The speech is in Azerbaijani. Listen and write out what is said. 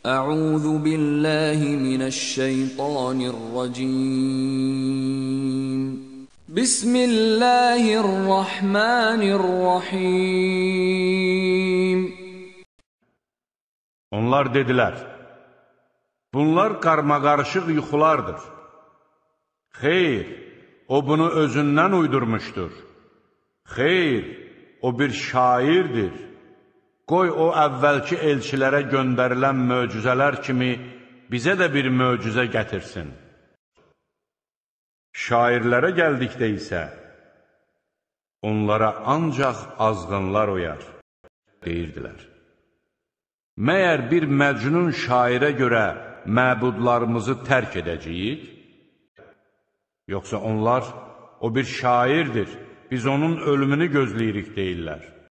أعوذ بالله من الشيطان الرجيم بسم الله الرحمن الرحيم Onlar dedilər, bunlar qarmaqarışıq yuxulardır. Xeyr, o bunu özündən uydurmuşdur. Xeyr, o bir şairdir. Qoy o əvvəlki elçilərə göndərilən möcüzələr kimi bizə də bir möcüzə gətirsin. Şairlərə gəldikdə isə, onlara ancaq azğınlar oyar, deyirdilər. Məyər bir məcnun şairə görə məbudlarımızı tərk edəcəyik? Yoxsa onlar, o bir şairdir, biz onun ölümünü gözləyirik deyirlər.